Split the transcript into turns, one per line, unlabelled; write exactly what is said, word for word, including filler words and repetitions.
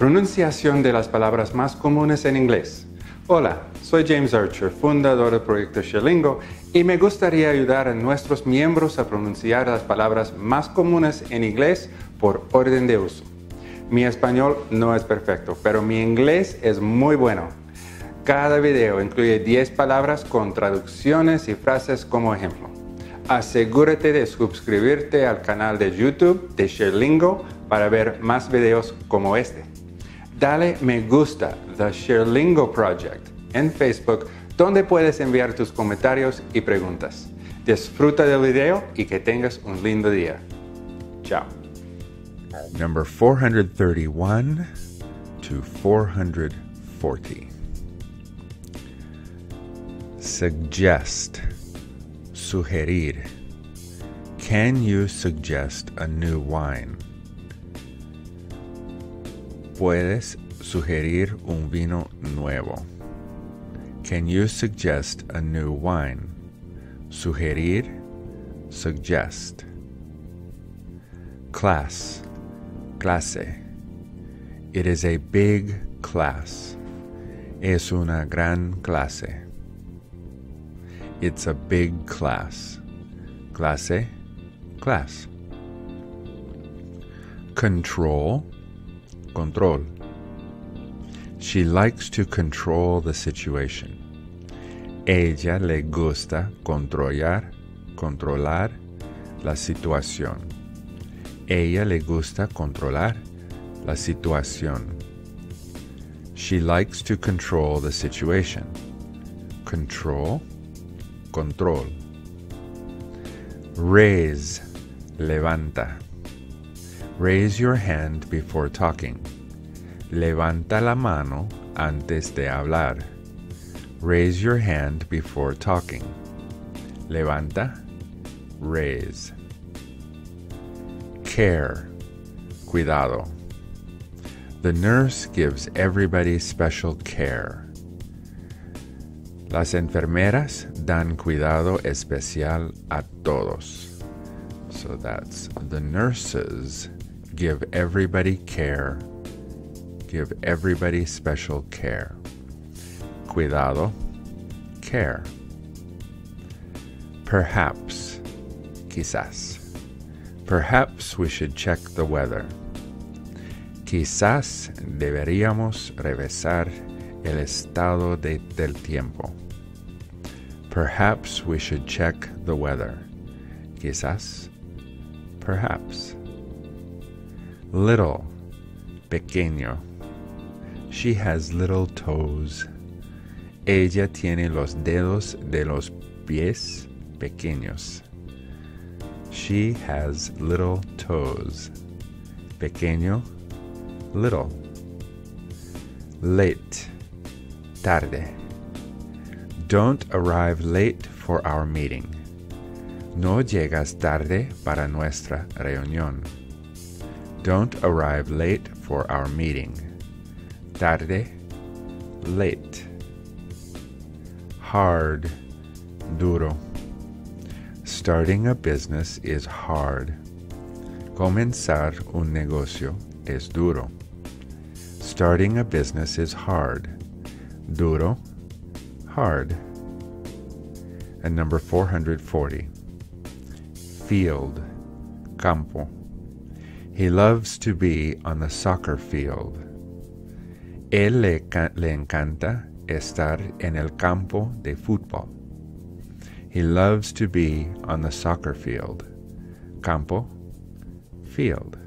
Pronunciación de las palabras más comunes en inglés. Hola, soy James Archer, fundador del proyecto ShareLingo, y me gustaría ayudar a nuestros miembros a pronunciar las palabras más comunes en inglés por orden de uso. Mi español no es perfecto, pero mi inglés es muy bueno. Cada video incluye diez palabras con traducciones y frases como ejemplo. Asegúrate de suscribirte al canal de YouTube de ShareLingo para ver más videos como este. Dale me gusta The ShareLingo Project en Facebook, donde puedes enviar tus comentarios y preguntas. Disfruta del video y que tengas un lindo día. Chao.
Number four hundred thirty-one to four hundred forty. Suggest. Sugerir. Can you suggest a new wine? Puedes sugerir un vino nuevo. Can you suggest a new wine? Sugerir, suggest. Class, clase. It is a big class. Es una gran clase. It's a big class. Clase, class. Control, control. She likes to control the situation. Ella le gusta controlar, controlar la situación. Ella le gusta controlar la situación. She likes to control the situation. Control, control. Raise, levanta. Raise your hand before talking. Levanta la mano antes de hablar. Raise your hand before talking. Levanta, raise. Care, cuidado. The nurse gives everybody special care. Las enfermeras dan cuidado especial a todos. So that's the nurses give everybody care. Give everybody special care. Cuidado, care. Perhaps, quizás. Perhaps we should check the weather. Quizás deberíamos revisar el estado de, del tiempo. Perhaps we should check the weather. Quizás, perhaps. Little, pequeño. She has little toes. Ella tiene los dedos de los pies pequeños. She has little toes. Pequeño, little. Late, tarde. Don't arrive late for our meeting. No llegas tarde para nuestra reunión. Don't arrive late for our meeting. Tarde, late. Hard, duro. Starting a business is hard. Comenzar un negocio es duro. Starting a business is hard. Duro, hard. And number four hundred forty. Field, campo. He loves to be on the soccer field. Él le, le encanta estar en el campo de fútbol. He loves to be on the soccer field. Campo, field.